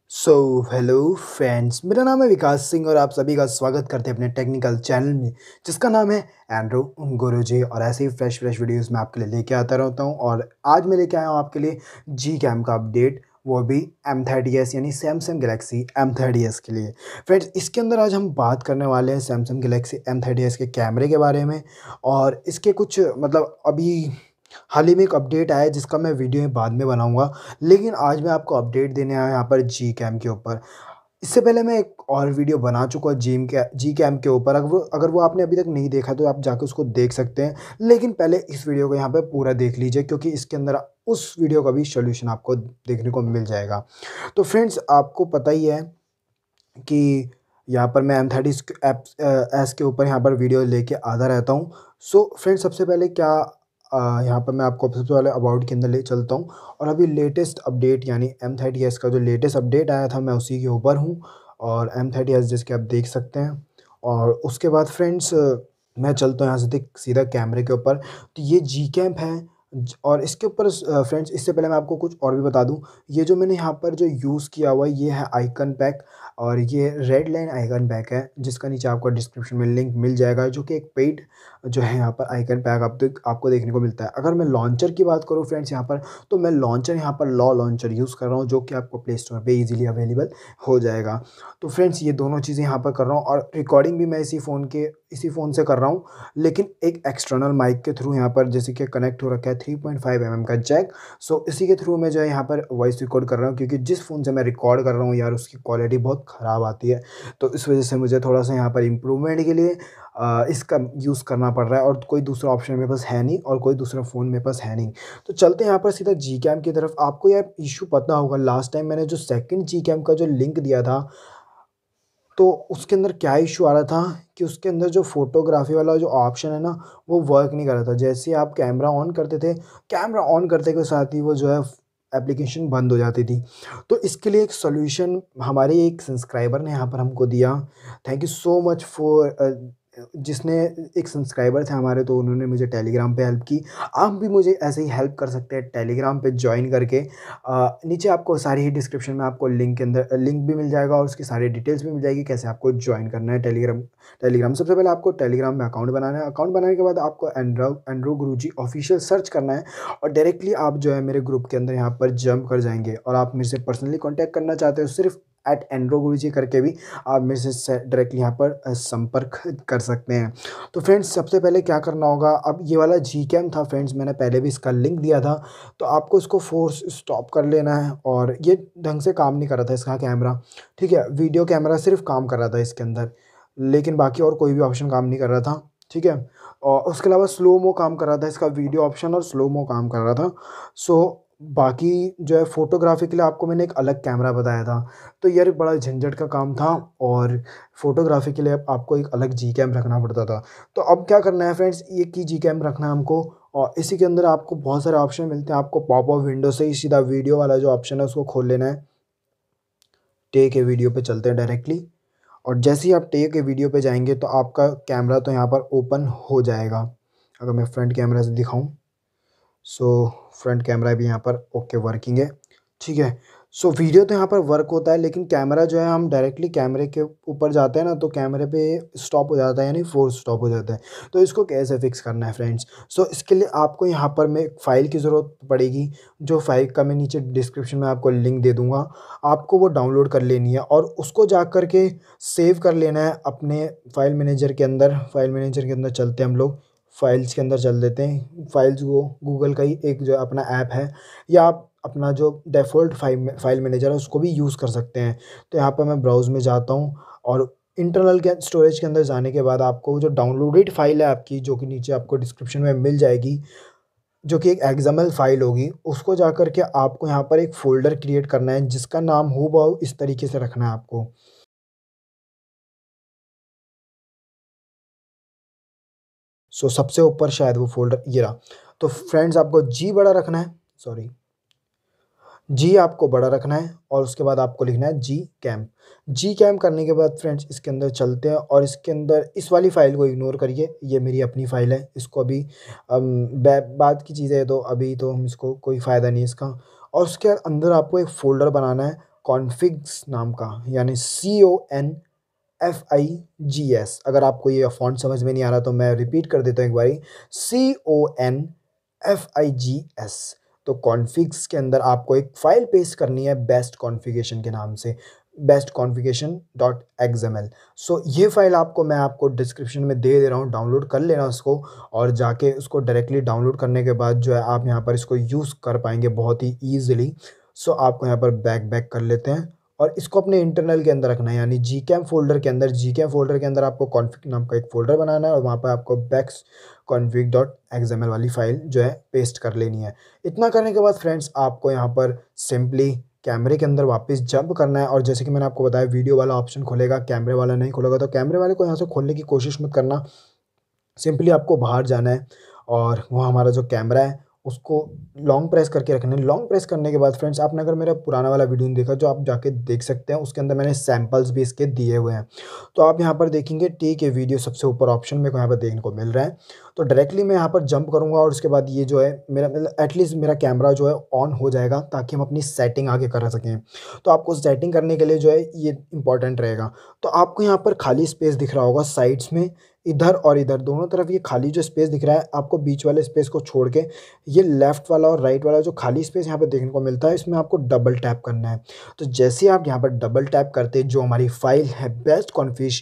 So hello friends, मेरा नाम है विकास सिंह और आप सभी का स्वागत करते हैं अपने टेक्निकल चैनल में जिसका नाम है एंड्रो गुरुजी। और ऐसे ही फ्रेश वीडियोस मैं आपके लिए लेके आता रहता हूं। और आज मैं लेके आया हूं आपके लिए जी कैम का अपडेट, वो भी M30s यानी सैमसंग गैलेक्सी M30s के लिए। फ्रेंड्स, इसके अंदर आज हम बात करने वाले हैं सैमसंग गैलेक्सी M30s के कैमरे के बारे में। और इसके कुछ मतलब अभी हाल ही में एक अपडेट आया है जिसका मैं वीडियो में बाद में बनाऊंगा, लेकिन आज मैं आपको अपडेट देने आया हूं यहाँ पर जी कैम के ऊपर। इससे पहले मैं एक और वीडियो बना चुका हूँ जी कैम के ऊपर। अगर वो आपने अभी तक नहीं देखा तो आप जाके उसको देख सकते हैं, लेकिन पहले इस वीडियो को यहाँ पे पूरा देख लीजिए क्योंकि इसके अंदर उस वीडियो का भी सोल्यूशन आपको देखने को मिल जाएगा। तो फ्रेंड्स, आपको पता ही है कि यहाँ पर मैं M30 एस के ऊपर यहाँ पर वीडियो लेके आता रहता हूँ। सो फ्रेंड्स, सबसे पहले क्या यहाँ पर मैं आपको सबसे पहले अबाउट के अंदर ले चलता हूँ। और अभी लेटेस्ट अपडेट यानी M30s का जो लेटेस्ट अपडेट आया था मैं उसी के ऊपर हूँ। और M30s जिसके आप देख सकते हैं। और उसके बाद फ्रेंड्स, मैं चलता हूँ यहाँ से सीधा कैमरे के ऊपर। तो ये जी कैम है। और इसके ऊपर फ्रेंड्स, इससे पहले मैं आपको कुछ और भी बता दूं। ये जो मैंने यहाँ पर जो यूज़ किया हुआ है ये है आइकन पैक। और ये रेड लाइन आइकन पैक है जिसका नीचे आपको डिस्क्रिप्शन में लिंक मिल जाएगा, जो कि एक पेड जो है यहाँ पर आइकन पैक आपको देखने को मिलता है। अगर मैं लॉन्चर की बात करूँ फ्रेंड्स यहाँ पर, तो मैं लॉन्चर यहाँ पर लॉ लॉन्चर यूज़ कर रहा हूँ, जो कि आपको प्ले स्टोर पर ईजिली अवेलेबल हो जाएगा। तो फ्रेंड्स, ये दोनों चीज़ें यहाँ पर कर रहा हूँ और रिकॉर्डिंग भी मैं इसी फ़ोन से कर रहा हूँ, लेकिन एक एक्सटर्नल माइक के थ्रू यहाँ पर जैसे कि कनेक्ट हो रखा है 3.5 mm का जैक। सो इसी के थ्रू मैं जो है यहाँ पर वॉइस रिकॉर्ड कर रहा हूँ, क्योंकि जिस फ़ोन से मैं रिकॉर्ड कर रहा हूँ यार उसकी क्वालिटी बहुत ख़राब आती है। तो इस वजह से मुझे थोड़ा सा यहाँ पर इम्प्रूवमेंट के लिए इसका यूज़ करना पड़ रहा है। और कोई दूसरा ऑप्शन मेरे पास है नहीं और कोई दूसरा फ़ोन मेरे पास है नहीं। तो चलते हैं यहाँ पर सीधा जी कैम की तरफ। आपको यार इशू पता होगा, लास्ट टाइम मैंने जो सेकंड जी कैम का जो लिंक दिया था, तो उसके अंदर क्या इशू आ रहा था कि उसके अंदर जो फ़ोटोग्राफ़ी वाला जो ऑप्शन है ना, वो वर्क नहीं कर रहा था। जैसे ही आप कैमरा ऑन करते थे, कैमरा ऑन करते के साथ ही वो जो है एप्लीकेशन बंद हो जाती थी। तो इसके लिए एक सॉल्यूशन हमारे एक सब्सक्राइबर ने यहाँ पर हमको दिया। Thank you so much for जिसने एक सब्सक्राइबर थे हमारे, तो उन्होंने मुझे टेलीग्राम पे हेल्प की। आप भी मुझे ऐसे ही हेल्प कर सकते हैं टेलीग्राम पे जॉइन करके। नीचे आपको सारी ही डिस्क्रिप्शन में आपको लिंक के अंदर लिंक भी मिल जाएगा और उसकी सारी डिटेल्स भी मिल जाएगी कैसे आपको जॉइन करना है टेलीग्राम। सबसे पहले आपको टेलीग्राम में अकाउंट बनाना है। अकाउंट बनाने के बाद आपको एंड्रो गुरुजी ऑफिशियल सर्च करना है और डायरेक्टली आप जो है मेरे ग्रुप के अंदर यहाँ पर जंप कर जाएंगे। और आप मेरे से पर्सनली कॉन्टैक्ट करना चाहते हो सिर्फ @एंड्रो गुरुजी करके भी आप मेरे से डायरेक्टली यहाँ पर संपर्क कर सकते हैं। तो फ्रेंड्स, सबसे पहले क्या करना होगा, अब ये वाला जी कैम था फ्रेंड्स, मैंने पहले भी इसका लिंक दिया था, तो आपको इसको फोर्स स्टॉप कर लेना है। और ये ढंग से काम नहीं कर रहा था इसका कैमरा, ठीक है। वीडियो कैमरा सिर्फ काम कर रहा था इसके अंदर, लेकिन बाकी और कोई भी ऑप्शन काम नहीं कर रहा था, ठीक है। और उसके अलावा स्लो मो काम कर रहा था इसका वीडियो ऑप्शन, और स्लो मो काम कर रहा था। सो बाकी जो है फ़ोटोग्राफी के लिए आपको मैंने एक अलग कैमरा बताया था, तो यार बड़ा झंझट का काम था। और फ़ोटोग्राफी के लिए आपको एक अलग जी कैम रखना पड़ता था। तो अब क्या करना है फ्रेंड्स, एक ही जी कैम रखना है हमको। और इसी के अंदर आपको बहुत सारे ऑप्शन मिलते हैं। आपको पॉप अप विंडो से ही सीधा वीडियो वाला जो ऑप्शन है उसको खोल लेना है। टेक ए वीडियो पे चलते हैं डायरेक्टली। और जैसे ही आप टेक ए वीडियो पे जाएंगे तो आपका कैमरा तो यहाँ पर ओपन हो जाएगा। अगर मैं फ्रंट कैमरा से दिखाऊं, सो फ्रंट कैमरा भी यहाँ पर ओके वर्किंग है, ठीक है। सो वीडियो तो यहाँ पर वर्क होता है, लेकिन कैमरा जो है हम डायरेक्टली कैमरे के ऊपर जाते हैं ना, तो कैमरे पे स्टॉप हो जाता है, यानी फोर्स स्टॉप हो जाता है। तो इसको कैसे फिक्स करना है फ्रेंड्स, सो इसके लिए आपको यहाँ पर मैं एक फ़ाइल की ज़रूरत पड़ेगी, जो फाइल का मैं नीचे डिस्क्रिप्शन में आपको लिंक दे दूँगा। आपको वो डाउनलोड कर लेनी है और उसको जा कर के सेव कर लेना है अपने फाइल मैनेजर के अंदर। फाइल मैनेजर के अंदर चलते हैं हम लोग, फाइल्स के अंदर चल देते हैं। फाइल्स वो गूगल का ही एक जो अपना ऐप है, या आप अपना जो डिफ़ॉल्ट फाइल मैनेजर है उसको भी यूज़ कर सकते हैं। तो यहाँ पर मैं ब्राउज़ में जाता हूँ और इंटरनल के स्टोरेज के अंदर जाने के बाद आपको जो डाउनलोडेड फ़ाइल है आपकी, जो कि नीचे आपको डिस्क्रिप्शन में मिल जाएगी, जो कि एक एक्सएमएल फ़ाइल होगी, उसको जा कर के आपको यहाँ पर एक फ़ोल्डर क्रिएट करना है जिसका नाम हूबहू इस तरीके से रखना है आपको। सो सबसे ऊपर शायद वो फ़ोल्डर ये रहा। तो फ्रेंड्स, आपको जी बड़ा रखना है, सॉरी, जी आपको बड़ा रखना है और उसके बाद आपको लिखना है जी कैम। जी कैम करने के बाद फ्रेंड्स इसके अंदर चलते हैं और इसके अंदर इस वाली फ़ाइल को इग्नोर करिए, ये मेरी अपनी फ़ाइल है। इसको अभी बाद की चीज़ है, तो अभी तो हम इसको कोई फ़ायदा नहीं है इसका। और उसके अंदर आपको एक फ़ोल्डर बनाना है कॉन्फिग्स नाम का, यानी CONFIGS। अगर आपको ये फ़ॉन्ट समझ में नहीं आ रहा तो मैं रिपीट कर देता हूँ एक बारी, CONFIGS। तो कॉन्फिग्स के अंदर आपको एक फ़ाइल पेस्ट करनी है बेस्ट कॉन्फ़िगरेशन के नाम से, bestconfiguration.xml। सो ये फ़ाइल मैं आपको डिस्क्रिप्शन में दे रहा हूँ, डाउनलोड कर लेना उसको, और जाके उसको डायरेक्टली डाउनलोड करने के बाद जो है आप यहाँ पर इसको यूज़ कर पाएंगे बहुत ही ईजिली। सो आपको यहाँ पर बैक कर लेते हैं और इसको अपने इंटरनल के अंदर रखना है, यानी जीकेम फोल्डर के अंदर आपको कॉन्फ़िग नाम का एक फ़ोल्डर बनाना है और वहाँ पर आपको बेस्ट config.xml वाली फ़ाइल जो है पेस्ट कर लेनी है। इतना करने के बाद फ्रेंड्स आपको यहाँ पर सिंपली कैमरे के अंदर वापस जंप करना है, और जैसे कि मैंने आपको बताया वीडियो वाला ऑप्शन खुलेगा, कैमरे वाला नहीं खुलेगा। तो कैमरे वाले को यहाँ से खोलने की कोशिश मत करना, सिंपली आपको बाहर जाना है और वो हमारा जो कैमरा है उसको लॉन्ग प्रेस करके रखना है। लॉन्ग प्रेस करने के बाद फ्रेंड्स, आपने अगर मेरा पुराना वाला वीडियो नहीं देखा जो आप जाके देख सकते हैं, उसके अंदर मैंने सैंपल्स भी इसके दिए हुए हैं। तो आप यहाँ पर देखेंगे ठीक है, वीडियो सबसे ऊपर ऑप्शन मेरे को यहाँ पर देखने को मिल रहा है। तो डायरेक्टली मैं यहाँ पर जंप करूँगा और उसके बाद ये जो है मेरा मतलब एटलीस्ट मेरा कैमरा जो है ऑन हो जाएगा, ताकि हम अपनी सेटिंग आगे कर सकें। तो आपको सेटिंग करने के लिए जो है ये इंपॉर्टेंट रहेगा। तो आपको यहाँ पर खाली स्पेस दिख रहा होगा साइड्स में, इधर और इधर दोनों तरफ ये खाली जो स्पेस दिख रहा है, आपको बीच वाले स्पेस को छोड़ के ये लेफ़्ट वाला और राइट वाला जो खाली स्पेस यहाँ पे देखने को मिलता है, इसमें आपको डबल टैप करना है। तो जैसे ही आप यहाँ पर डबल टैप करते हैं, जो हमारी फ़ाइल है बेस्ट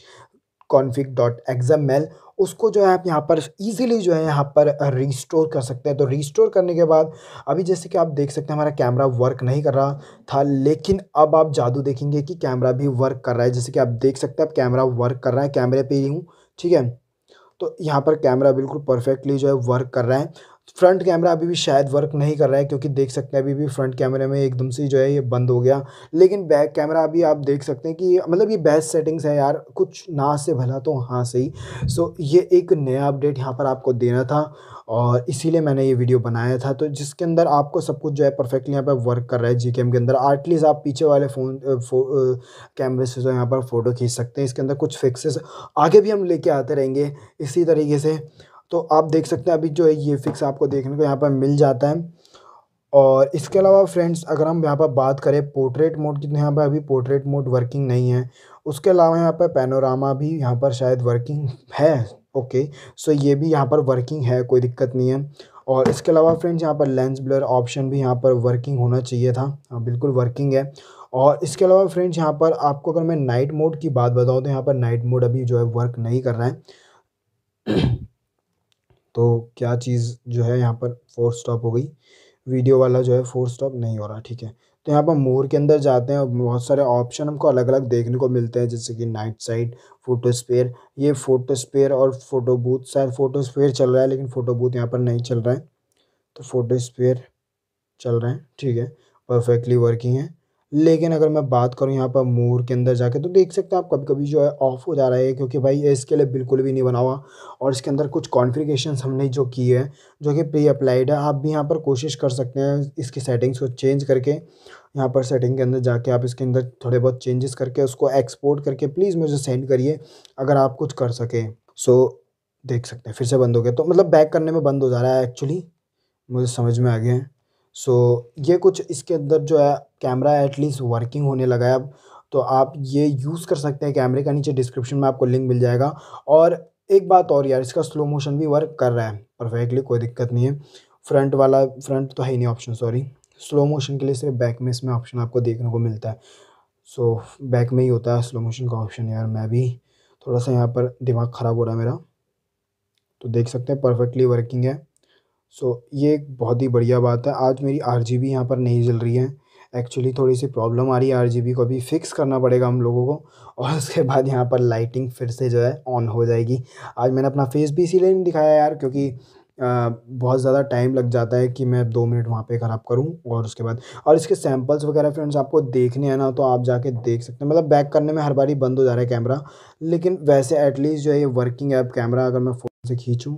config.xml, उसको जो है आप यहाँ पर ईज़िली जो है यहाँ पर रिस्टोर कर सकते हैं। तो रिस्टोर करने के बाद अभी जैसे कि आप देख सकते हैं हमारा कैमरा वर्क नहीं कर रहा था, लेकिन अब आप जादू देखेंगे कि कैमरा भी वर्क कर रहा है। जैसे कि आप देख सकते हैं अब कैमरा वर्क कर रहा है, कैमरे पे ही हूँ, ठीक है। तो यहाँ पर कैमरा बिल्कुल परफेक्टली जो है वर्क कर रहा है। फ्रंट कैमरा अभी भी शायद वर्क नहीं कर रहा है, क्योंकि देख सकते हैं अभी भी फ्रंट कैमरे में एकदम से जो है ये बंद हो गया। लेकिन बैक कैमरा अभी आप देख सकते हैं कि मतलब ये बेस्ट सेटिंग्स है यार, कुछ ना से भला तो हाँ से ही। सो ये एक नया अपडेट यहाँ पर आपको देना था और इसीलिए मैंने ये वीडियो बनाया था। तो जिसके अंदर आपको सब कुछ जो है परफेक्टली यहाँ पर वर्क कर रहा है जीकेएम के अंदर। एटलीस्ट आप पीछे वाले कैमरे से जो यहाँ पर फ़ोटो खींच सकते हैं। इसके अंदर कुछ फिक्सेस आगे भी हम लेके आते रहेंगे इसी तरीके से। तो आप देख सकते हैं अभी जो है ये फिक्स आपको देखने को यहाँ पर मिल जाता है। और इसके अलावा फ्रेंड्स, अगर हम यहाँ पर बात करें पोर्ट्रेट मोड की, तो यहाँ पर अभी पोर्ट्रेट मोड वर्किंग नहीं है। उसके अलावा यहाँ पर पैनोरामा भी यहाँ पर शायद वर्किंग है। ओके, सो ये भी यहाँ पर वर्किंग है, कोई दिक्कत नहीं है। और इसके अलावा फ्रेंड्स यहाँ पर लेंस ब्लर ऑप्शन भी यहाँ पर वर्किंग होना चाहिए था। हाँ, बिल्कुल वर्किंग है। और इसके अलावा फ्रेंड्स यहाँ पर आपको अगर मैं नाइट मोड की बात बताऊँ, तो यहाँ पर नाइट मोड अभी जो है वर्क नहीं कर रहा है। तो क्या चीज़ जो है यहाँ पर फोर्स स्टॉप हो गई, वीडियो वाला जो है फोर्स स्टॉप नहीं हो रहा, ठीक है। तो यहाँ पर मोर के अंदर जाते हैं और बहुत सारे ऑप्शन हमको अलग अलग देखने को मिलते हैं, जैसे कि नाइट साइड, फोटो स्पेयर। ये फोटो स्पेयर और फोटो बूथ, शायद फोटो स्पेयर चल रहा है लेकिन फ़ोटो बूथ यहाँ पर नहीं चल रहा है। तो फोटो स्पेयर चल रहे हैं, ठीक है, परफेक्टली वर्किंग है। लेकिन अगर मैं बात करूँ यहाँ पर मोर के अंदर जाके, तो देख सकते हैं आप कभी-कभी जो है ऑफ हो जा रहा है, क्योंकि भाई ये इसके लिए बिल्कुल भी नहीं बना हुआ और इसके अंदर कुछ कॉन्फ़िगरेशंस हमने जो की है, जो कि प्री अप्लाइड है। आप भी यहाँ पर कोशिश कर सकते हैं इसकी सेटिंग्स को चेंज करके। यहाँ पर सेटिंग के अंदर जाके आप इसके अंदर थोड़े बहुत चेंजेस करके उसको एक्सपोर्ट करके प्लीज़ मुझे सेंड करिए, अगर आप कुछ कर सकें। सो देख सकते हैं फिर से बंद हो गया, तो मतलब बैक करने में बंद हो जा रहा है एक्चुअली, मुझे समझ में आ गया है। सो ये कुछ इसके अंदर जो है कैमरा एटलीस्ट वर्किंग होने लगा है अब। तो आप ये यूज़ कर सकते हैं कैमरे का, नीचे डिस्क्रिप्शन में आपको लिंक मिल जाएगा। और एक बात और यार, इसका स्लो मोशन भी वर्क कर रहा है परफेक्टली, कोई दिक्कत नहीं है। फ्रंट तो है ही नहीं ऑप्शन, सॉरी। स्लो मोशन के लिए सिर्फ बैक में इसमें ऑप्शन आपको देखने को मिलता है। सो बैक में ही होता है स्लो मोशन का ऑप्शन। यार मैं भी थोड़ा सा यहाँ पर दिमाग ख़राब हो रहा है मेरा। तो देख सकते हैं परफेक्टली वर्किंग है। सो ये एक बहुत ही बढ़िया बात है। आज मेरी आरजीबी यहाँ पर नहीं जल रही है, एक्चुअली थोड़ी सी प्रॉब्लम आ रही है, आरजीबी को अभी फिक्स करना पड़ेगा हम लोगों को। और उसके बाद यहाँ पर लाइटिंग फिर से जो है ऑन हो जाएगी। आज मैंने अपना फेस भी इसीलिए नहीं दिखाया यार, क्योंकि बहुत ज़्यादा टाइम लग जाता है कि मैं 2 मिनट वहाँ पे ख़राब करूँ। और उसके बाद और इसके सैंपल्स वगैरह फ्रेंड्स आपको देखने हैं ना, तो आप जाके देख सकते हैं। मतलब बैक करने में हर बारी बंद हो जा रहा है कैमरा, लेकिन वैसे एटलीस्ट जो है ये वर्किंग है। अब कैमरा अगर मैं फ़ोन से खींचूँ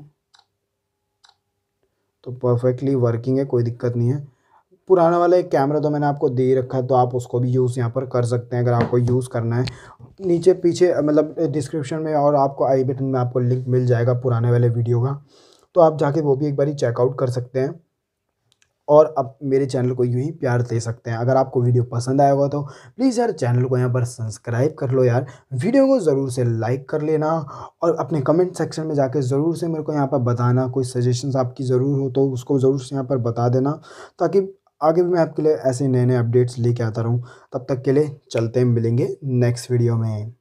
तो परफेक्टली वर्किंग है, कोई दिक्कत नहीं है। पुराना वाला एक कैमरा तो मैंने आपको दे ही रखा है, तो आप उसको भी यूज़ यहाँ पर कर सकते हैं अगर आपको यूज़ करना है। नीचे पीछे मतलब डिस्क्रिप्शन में और आपको आई बटन में आपको लिंक मिल जाएगा पुराने वाले वीडियो का, तो आप जाके वो भी एक बारी चेकआउट कर सकते हैं। और अब मेरे चैनल को यूँ ही प्यार दे सकते हैं। अगर आपको वीडियो पसंद आया होगा तो प्लीज़ यार चैनल को यहाँ पर सब्सक्राइब कर लो यार। वीडियो को ज़रूर से लाइक कर लेना और अपने कमेंट सेक्शन में जाके ज़रूर से मेरे को यहाँ पर बताना, कोई सजेशंस आपकी ज़रूर हो तो उसको ज़रूर से यहाँ पर बता देना, ताकि आगे भी मैं आपके लिए ऐसे नए-नए अपडेट्स लेके आता रहूँ। तब तक के लिए चलते हैं, मिलेंगे नेक्स्ट वीडियो में।